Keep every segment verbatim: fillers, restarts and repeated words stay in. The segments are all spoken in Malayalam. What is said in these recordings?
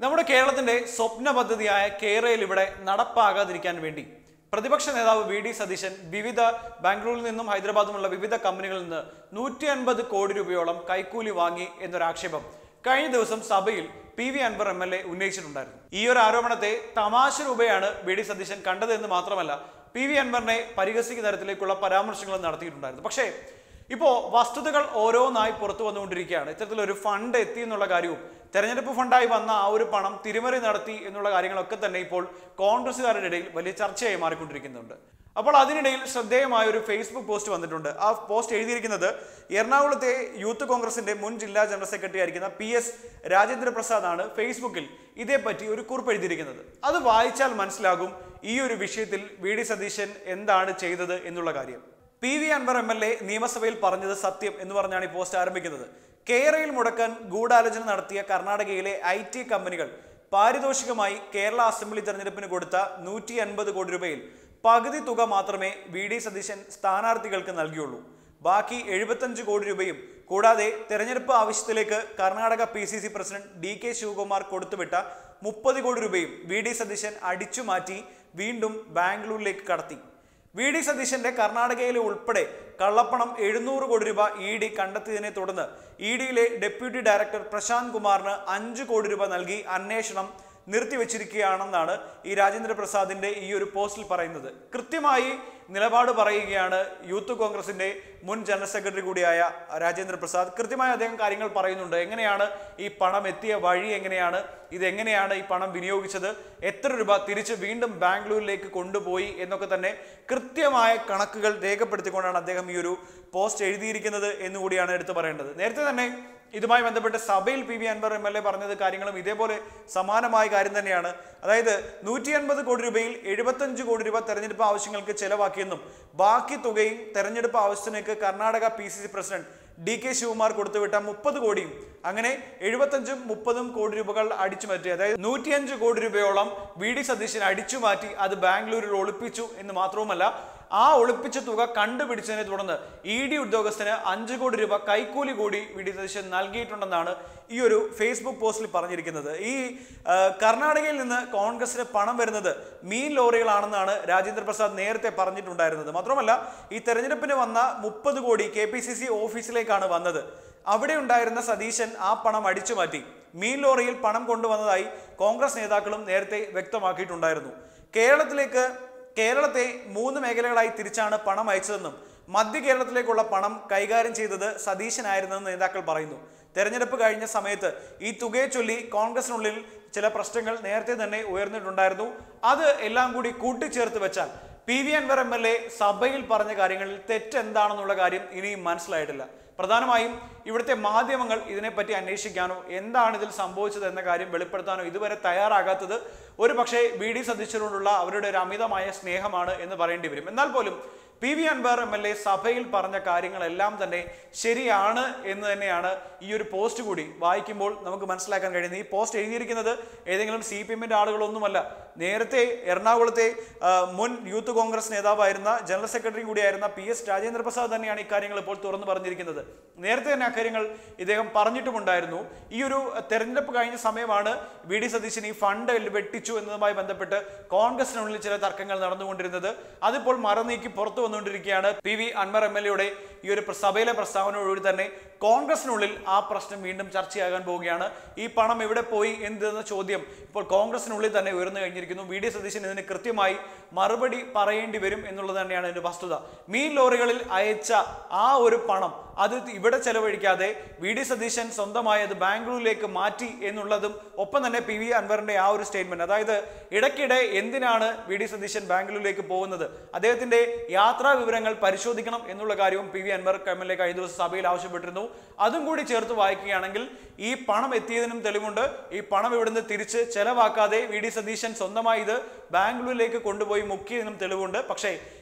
നമ്മുടെ കേരളത്തിന്റെ സ്വപ്ന പദ്ധതിയായ കേരയിൽ ഇവിടെ നടപ്പാകാതിരിക്കാൻ വേണ്ടി പ്രതിപക്ഷ നേതാവ് വി ഡി സതീശൻ വിവിധ ബാംഗ്ലൂരിൽ നിന്നും ഹൈദരാബാദുമുള്ള വിവിധ കമ്പനികളിൽ നിന്ന് നൂറ്റി അൻപത് കോടി രൂപയോളം കൈക്കൂലി വാങ്ങി എന്നൊരാക്ഷേപം കഴിഞ്ഞ ദിവസം സഭയിൽ P V Anvar M L A ഉന്നയിച്ചിട്ടുണ്ടായിരുന്നു. ഈ ഒരു ആരോപണത്തെ തമാശ രൂപയാണ് വി ഡി സതീശൻ കണ്ടതെന്ന് മാത്രമല്ല പി വി അൻവറിനെ പരിഹസിക്കുന്ന തരത്തിലേക്കുള്ള പരാമർശങ്ങളും നടത്തിയിട്ടുണ്ടായിരുന്നു. പക്ഷേ ഇപ്പോൾ വസ്തുതകൾ ഓരോന്നായി പുറത്തു വന്നുകൊണ്ടിരിക്കുകയാണ്. ഇത്തരത്തിലൊരു ഫണ്ട് എത്തി എന്നുള്ള കാര്യവും തെരഞ്ഞെടുപ്പ് ഫണ്ടായി വന്ന ആ ഒരു പണം തിരിമറി നടത്തി എന്നുള്ള കാര്യങ്ങളൊക്കെ തന്നെ ഇപ്പോൾ കോൺഗ്രസുകാരുടെ ഇടയിൽ വലിയ ചർച്ചയായി മാറിക്കൊണ്ടിരിക്കുന്നുണ്ട്. അപ്പോൾ അതിനിടയിൽ ശ്രദ്ധേയമായ ഒരു ഫേസ്ബുക്ക് പോസ്റ്റ് വന്നിട്ടുണ്ട്. ആ പോസ്റ്റ് എഴുതിയിരിക്കുന്നത് എറണാകുളത്തെ യൂത്ത് കോൺഗ്രസിന്റെ മുൻ ജില്ലാ ജനറൽ സെക്രട്ടറി ആയിരിക്കുന്ന പി എസ് രാജേന്ദ്ര പ്രസാദ് ആണ് ഫേസ്ബുക്കിൽ ഇതേപ്പറ്റി ഒരു കുറിപ്പ് എഴുതിയിരിക്കുന്നത്. അത് വായിച്ചാൽ മനസ്സിലാകും ഈ ഒരു വിഷയത്തിൽ വി ഡി സതീശൻ എന്താണ് ചെയ്തത് എന്നുള്ള കാര്യം. P V Anvar M L A നിയമസഭയിൽ പറഞ്ഞത് സത്യം എന്ന് പറഞ്ഞാണ് ഈ പോസ്റ്റ് ആരംഭിക്കുന്നത്. കേരയിൽ മുടക്കാൻ ഗൂഢാലോചന നടത്തിയ കർണാടകയിലെ ഐ ടി കമ്പനികൾ പാരിതോഷികമായി കേരള അസംബ്ലി തെരഞ്ഞെടുപ്പിന് കൊടുത്ത നൂറ്റി അൻപത് കോടി രൂപയിൽ പകുതി തുക മാത്രമേ വി ഡി സതീശൻ സ്ഥാനാർത്ഥികൾക്ക് നൽകിയുള്ളൂ. ബാക്കി എഴുപത്തഞ്ച് കോടി രൂപയും കൂടാതെ തെരഞ്ഞെടുപ്പ് ആവശ്യത്തിലേക്ക് Karnataka P C C president D K Shivakumar കൊടുത്തുവിട്ട മുപ്പത് കോടി രൂപയും വി ഡി സതീശൻ അടിച്ചു മാറ്റി വീണ്ടും ബാംഗ്ലൂരിലേക്ക് കടത്തി. വി ഡി സതീശന്റെ കർണാടകയിലെ ഉൾപ്പെടെ കള്ളപ്പണം എഴുന്നൂറ് കോടി രൂപ ഇ ഡി കണ്ടെത്തിയതിനെ തുടർന്ന് ഇ ഡിയിലെ ഡെപ്യൂട്ടി ഡയറക്ടർ പ്രശാന്ത് കുമാറിന് അഞ്ച് കോടി രൂപ നൽകി അന്വേഷണം നിർത്തിവെച്ചിരിക്കുകയാണെന്നാണ് ഈ രാജേന്ദ്ര പ്രസാദിന്റെ ഈ ഒരു പോസ്റ്റിൽ പറയുന്നത്. കൃത്യമായി നിലപാട് പറയുകയാണ് യൂത്ത് കോൺഗ്രസിന്റെ മുൻ ജനറൽ സെക്രട്ടറി കൂടിയായ രാജേന്ദ്ര പ്രസാദ്. കൃത്യമായി അദ്ദേഹം കാര്യങ്ങൾ പറയുന്നുണ്ട്. എങ്ങനെയാണ് ഈ പണം എത്തിയ വഴി, എങ്ങനെയാണ് ഇതെങ്ങനെയാണ് ഈ പണം വിനിയോഗിച്ചത്, എത്ര രൂപ തിരിച്ച് വീണ്ടും ബാംഗ്ലൂരിലേക്ക് കൊണ്ടുപോയി എന്നൊക്കെ തന്നെ കൃത്യമായ കണക്കുകൾ രേഖപ്പെടുത്തിക്കൊണ്ടാണ് അദ്ദേഹം ഈ ഒരു പോസ്റ്റ് എഴുതിയിരിക്കുന്നത് എന്നുകൂടിയാണ് എടുത്തു പറയേണ്ടത്. നേരത്തെ തന്നെ ഇതുമായി ബന്ധപ്പെട്ട് സഭയിൽ P V Anvar M L A പറഞ്ഞത് കാര്യങ്ങളും ഇതേപോലെ സമാനമായ കാര്യം തന്നെയാണ്. അതായത് നൂറ്റി അൻപത് കോടി രൂപയിൽ എഴുപത്തഞ്ച് കോടി രൂപ തെരഞ്ഞെടുപ്പ് ആവശ്യങ്ങൾക്ക് ചെലവാക്കിയെന്നും ബാക്കി തുകയും തെരഞ്ഞെടുപ്പ് ആവശ്യത്തിലേക്ക് Karnataka P C C president D K Shivakumar കൊടുത്തുവിട്ട മുപ്പത് കോടിയും അങ്ങനെ എഴുപത്തഞ്ചും മുപ്പതും കോടി രൂപകൾ അടിച്ചു മാറ്റി. അതായത് നൂറ്റിയഞ്ച് കോടി രൂപയോളം വി ഡി സതീശൻ അടിച്ചു മാറ്റി അത് ബാംഗ്ലൂരിൽ ഒളിപ്പിച്ചു എന്ന് മാത്രവുമല്ല ആ ഒളിപ്പിച്ച തുക കണ്ടുപിടിച്ചതിനെ തുടർന്ന് ഇ ഡി ഉദ്യോഗസ്ഥന് അഞ്ച് കോടി രൂപ കൈക്കൂലി കൂടി വി ഡി സതീശൻ നൽകിയിട്ടുണ്ടെന്നാണ് ഈ ഒരു ഫേസ്ബുക്ക് പോസ്റ്റിൽ പറഞ്ഞിരിക്കുന്നത്. ഈ കർണാടകയിൽ നിന്ന് കോൺഗ്രസിന് പണം വരുന്നത് മീൻ ലോറികളാണെന്നാണ് രാജേന്ദ്ര പ്രസാദ് നേരത്തെ പറഞ്ഞിട്ടുണ്ടായിരുന്നത്. മാത്രമല്ല ഈ തെരഞ്ഞെടുപ്പിന് വന്ന മുപ്പത് കോടി കെ പി സി സി ഓഫീസിലേക്കാണ് വന്നത്. അവിടെ ഉണ്ടായിരുന്ന സതീശൻ ആ പണം അടിച്ചു മാറ്റി മീൻ ലോറിയിൽ പണം കൊണ്ടുവന്നതായി കോൺഗ്രസ് നേതാക്കളും നേരത്തെ വ്യക്തമാക്കിയിട്ടുണ്ടായിരുന്നു. കേരളത്തിലേക്ക് കേരളത്തെ മൂന്ന് മേഖലകളായി തിരിച്ചാണ് പണം അയച്ചതെന്നും മധ്യ കേരളത്തിലേക്കുള്ള പണം കൈകാര്യം ചെയ്തത് സതീശനായിരുന്നെന്ന് നേതാക്കൾ പറയുന്നു. തെരഞ്ഞെടുപ്പ് കഴിഞ്ഞ സമയത്ത് ഈ തുകയെ ചൊല്ലി കോൺഗ്രസിനുള്ളിൽ ചില പ്രശ്നങ്ങൾ നേരത്തെ തന്നെ ഉയർന്നിട്ടുണ്ടായിരുന്നു. അത് എല്ലാം കൂടി കൂട്ടിച്ചേർത്ത് വെച്ചാൽ P V Anvar M L A സഭയിൽ പറഞ്ഞ കാര്യങ്ങളിൽ തെറ്റെന്താണെന്നുള്ള കാര്യം ഇനിയും മനസ്സിലായിട്ടില്ല. പ്രധാനമായും ഇവിടുത്തെ മാധ്യമങ്ങൾ ഇതിനെപ്പറ്റി അന്വേഷിക്കാനോ എന്താണ് ഇതിൽ സംഭവിച്ചത് എന്ന കാര്യം വെളിപ്പെടുത്താനോ ഇതുവരെ തയ്യാറാകാത്തത് ഒരു പക്ഷേ വി ഡി സതീശനോടുള്ള അവരുടെ ഒരു അമിതമായ സ്നേഹമാണ് എന്ന് പറയേണ്ടി വരും. എന്നാൽ പോലും P V Anvar M L A സഭയിൽ പറഞ്ഞ കാര്യങ്ങളെല്ലാം തന്നെ ശരിയാണ് എന്ന് തന്നെയാണ് ഈ ഒരു പോസ്റ്റ് കൂടി വായിക്കുമ്പോൾ നമുക്ക് മനസ്സിലാക്കാൻ കഴിയുന്നത്. ഈ പോസ്റ്റ് എഴുതിയിരിക്കുന്നത് ഏതെങ്കിലും സി പി എമ്മിൻ്റെ ആളുകളൊന്നുമല്ല. നേരത്തെ എറണാകുളത്തെ മുൻ യൂത്ത് കോൺഗ്രസ് നേതാവായിരുന്ന ജനറൽ സെക്രട്ടറി കൂടിയായിരുന്ന പി എസ് രാജേന്ദ്ര പ്രസാദ് തന്നെയാണ് ഇക്കാര്യങ്ങൾ ഇപ്പോൾ തുറന്നു പറഞ്ഞിരിക്കുന്നത്. നേരത്തെ തന്നെ അക്കാര്യങ്ങൾ ഇദ്ദേഹം പറഞ്ഞിട്ടുമുണ്ടായിരുന്നു. ഈ ഒരു തെരഞ്ഞെടുപ്പ് കഴിഞ്ഞ സമയമാണ് വി ഡി സതീശൻ ഈ ഫണ്ട് വെട്ടിച്ചു എന്നതുമായി ബന്ധപ്പെട്ട് കോൺഗ്രസിനുള്ളിൽ ചില തർക്കങ്ങൾ നടന്നുകൊണ്ടിരുന്നത്. അതിപ്പോൾ മറനീക്കി പുറത്തു വന്നുകൊണ്ടിരിക്കുകയാണ്. P V Anvar M L എയുടെ ഈ ഒരു സഭയിലെ പ്രസ്താവനയോടുകൂടി തന്നെ കോൺഗ്രസിനുള്ളിൽ ആ പ്രശ്നം വീണ്ടും ചർച്ചയാകാൻ പോവുകയാണ്. ഈ പണം എവിടെ പോയി എന്തെന്ന ചോദ്യം ഇപ്പോൾ കോൺഗ്രസിനുള്ളിൽ തന്നെ ഉയർന്നു കഴിഞ്ഞിരിക്കുന്നു. വി ഡി സതീശൻ ഇതിന് കൃത്യമായി മറുപടി പറയേണ്ടി വരും എന്നുള്ളത് തന്നെയാണ് ഇതിന്റെ വസ്തുത. മീൻ ലോറികളിൽ അയച്ച ആ ഒരു പണം അത് ഇവിടെ ചെലവഴിക്കാതെ വി ഡി സതീശൻ സ്വന്തമായി അത് ബാംഗ്ലൂരിലേക്ക് മാറ്റി എന്നുള്ളതും ഒപ്പം തന്നെ പി വി അൻവറിന്റെ ആ ഒരു സ്റ്റേറ്റ്മെന്റ്, അതായത് ഇടയ്ക്കിടെ എന്തിനാണ് വി ഡി സതീശൻ ബാംഗ്ലൂരിലേക്ക് പോകുന്നത്, അദ്ദേഹത്തിന്റെ യാത്രാ വിവരങ്ങൾ പരിശോധിക്കണം എന്നുള്ള കാര്യവും P V Anvar M L A കഴിഞ്ഞ ദിവസം സഭയിൽ ആവശ്യപ്പെട്ടിരുന്നു. അതും കൂടി ചേർത്ത് വായിക്കുകയാണെങ്കിൽ ഈ പണം എത്തിയതിനും തെളിവുണ്ട്. ഈ പണം ഇവിടുന്ന് തിരിച്ച് ചെലവാക്കാതെ വി ഡി സതീശൻ സ്വന്തമായി ഇത് ബാംഗ്ലൂരിലേക്ക് കൊണ്ടുപോയി മുക്കിയതിനും തെളിവുണ്ട്. പക്ഷേ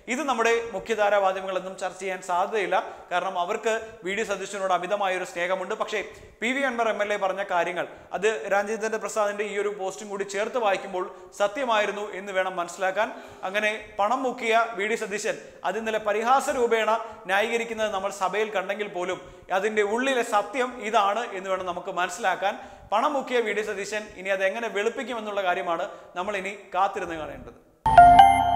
ഇത് നമ്മുടെ മുഖ്യധാരാ മാധ്യമങ്ങളൊന്നും ചർച്ച ചെയ്യാൻ സാധ്യതയില്ല. കാരണം അവർക്ക് വി ഡി സതീശനോട് അമിതമായ ഒരു സ്നേഹമുണ്ട്. പക്ഷേ P V Anvar M L A പറഞ്ഞ കാര്യങ്ങൾ അത് രാജേന്ദ്ര പ്രസാദിന്റെ ഈ ഒരു പോസ്റ്റും കൂടി ചേർത്ത് വായിക്കുമ്പോൾ സത്യമായിരുന്നു എന്ന് വേണം മനസ്സിലാക്കാൻ. അങ്ങനെ പണം മുക്കിയ വി ഡി സതീശൻ അത് ഇന്നലെ പരിഹാസ രൂപേണ ന്യായീകരിക്കുന്നത് നമ്മൾ സഭയിൽ കണ്ടെങ്കിൽ പോലും അതിന്റെ ഉള്ളിലെ സത്യം ഇതാണ് എന്ന് വേണം നമുക്ക് മനസ്സിലാക്കാൻ. പണം മുക്കിയ വി ഡി സതീശൻ ഇനി അത് എങ്ങനെ വെളുപ്പിക്കുമെന്നുള്ള കാര്യമാണ് നമ്മൾ ഇനി കാത്തിരുന്ന് കാണേണ്ടത്.